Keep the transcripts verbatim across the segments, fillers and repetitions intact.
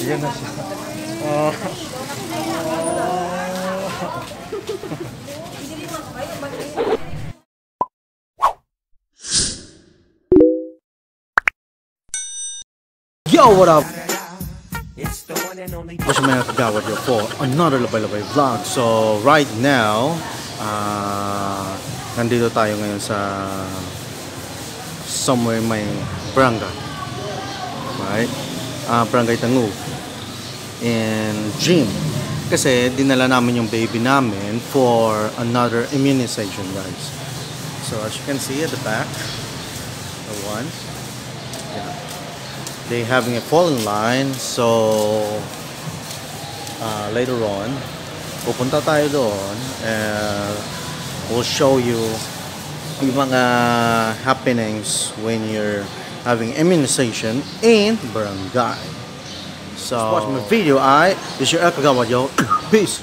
Yan na siya. Oh. Yo, what up? What's your man kagawad yo for another labay-labay vlog. So right now, uh, nandito tayo ngayon sa somewhere may barangay, right? Uh, barangay Tangu and gym. Kasi dinala namin yung baby namin for another immunization, guys. So as you can see at the back, the one, yeah. They having a fall in line, so uh, later on pupunta tayo doon and we'll show you yung mga happenings when you're having immunization in barangay. So watch my video. I this is your kagawad yo. Peace.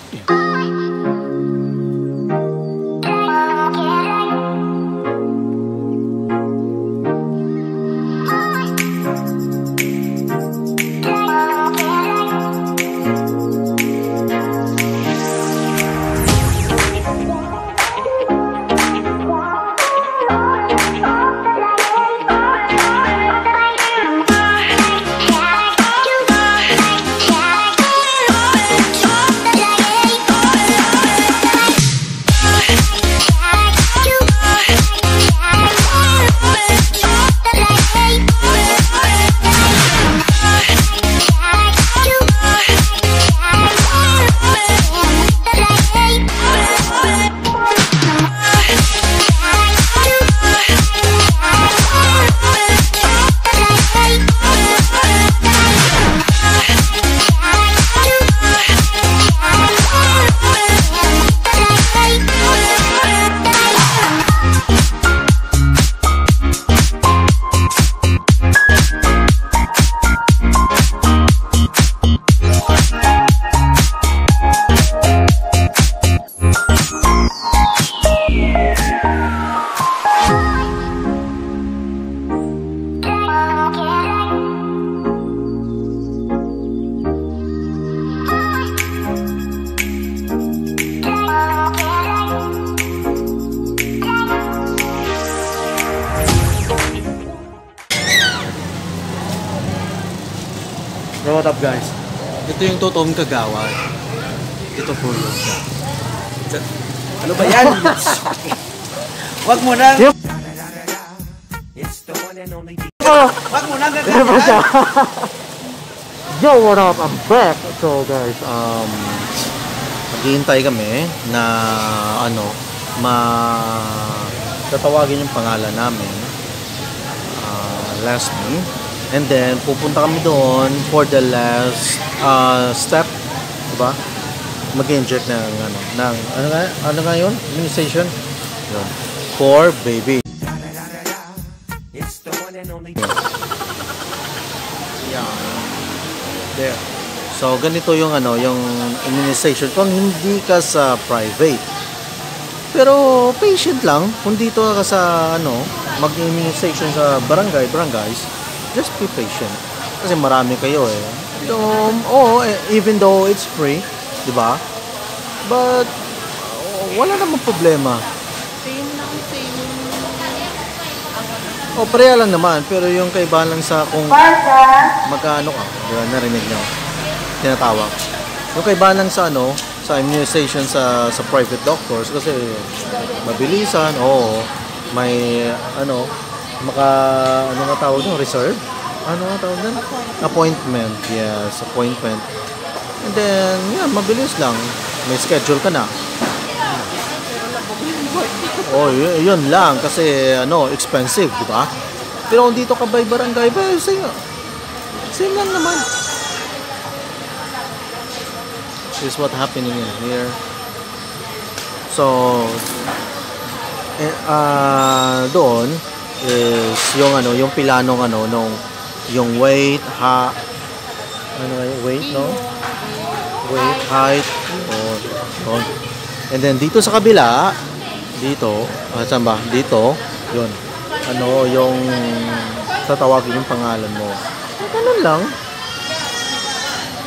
So what up, guys? Ito yung totoong kagawad. Ito po yun siya. Ano ba yan? Wag mo nang Wag mo nang siya. Yo, what up? I'm back. So guys, um maghihintay kami na ano, ma tatawagin yung pangalan namin. Uh, last name. And then pupunta kami doon for the last uh, step, diba? Mag-inject ng ano, ng ano nga, ano nga yun? Immunization. Yun. For baby. Yeah. There. So ganito yung ano, yung immunization kung hindi ka sa private. Pero patient lang kung dito ka sa ano, mag-immunization sa barangay, barangays. Just be patient. Kasi marami kayo eh. Um, oh, even though it's free, di ba? But, uh, wala namang problema. Same lang, same. Oh, pareha lang naman. Pero yung kaibahan lang sa kung magkano ka. Diba, narinig nyo. Tinatawag. Yung kaibahan lang sa ano, sa immunization sa, sa private doctors. Kasi mabilisan. Oo. May, ano, maka, ano nga tawag nyo? Reserve? Ano nga tawag nyo? Appointment. Yes, appointment. And then, yeah, mabilis lang. May schedule ka na. Oh, yun lang. Kasi, ano, expensive, di ba? Pero kung dito ka by barangay, ba, same, same lang naman. This is what happening in here. So, eh, uh, doon, is yung ano, yung pilanong ano, nung yung weight, ha, ano yung weight, no? Weight, height, oh, oh. And then dito sa kabila, dito, ah, saan ba? Dito, yun, ano, yung tatawagin yung pangalan mo. Ganun lang.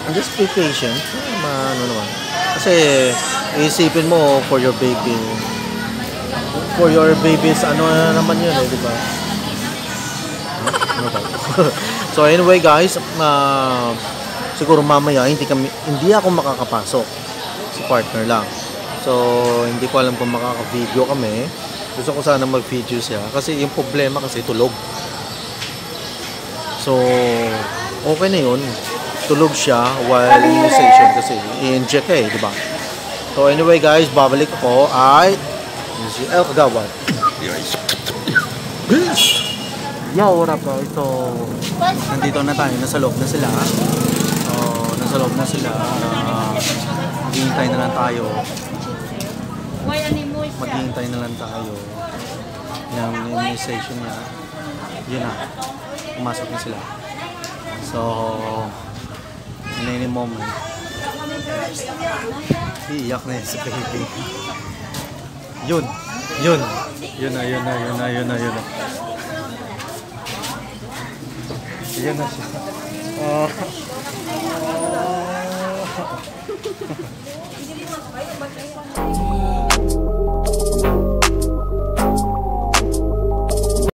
just be patient. Ma, ano naman. Kasi, isipin mo for your baby. For your babies, ano na naman yun eh, di ba? Ano ba? So anyway guys, uh, siguro mamaya hindi kami hindi ako makakapasok. Si partner lang. So hindi ko alam kung makaka-video kami. Gusto ko sana mag-video siya kasi yung problema kasi tulog. So okay na yun. Tulog siya while immunization kasi i-inject eh, di ba? So anyway guys, babalik ako ay si El Kagawad. Yo, what up guys? So, nandito na tayo. Nasa loob na sila. So, nasa loob na sila. Uh, maghihintay na lang tayo. Maghihintay na lang tayo ng immunization niya. Yun na. Pumasok na sila. So, in any moment, iiyak na yun si baby. Yun. Yun. Yun na, yun na, yun na, yun na, yun na. Yun na siya. Uh,